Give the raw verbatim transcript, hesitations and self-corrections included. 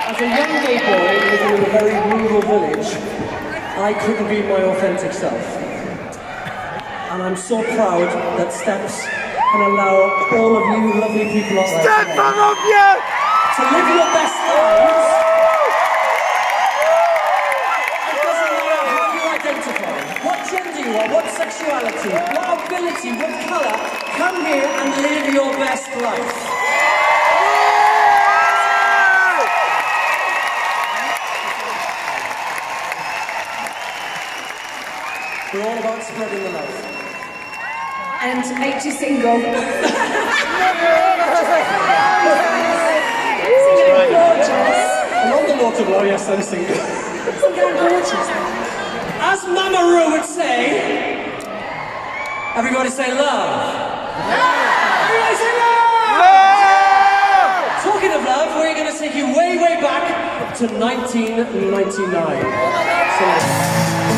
As a young gay boy living in a very rural village, I couldn't be my authentic self. And I'm so proud that Steps can allow all of you lovely people out there Steps, I love you! to live your best lives. It doesn't matter how you identify, what gender you are, what sexuality, what ability, what colour, come here and live your best life. We're all about spreading the love. And H is single. Singing gorgeous. And on the note of love, yes, I'm single. Singing gorgeous. As Mama Ru would say, everybody say love. Love! Everybody say love! Love! Talking of love, we're going to take you way, way back to nineteen ninety-nine. So,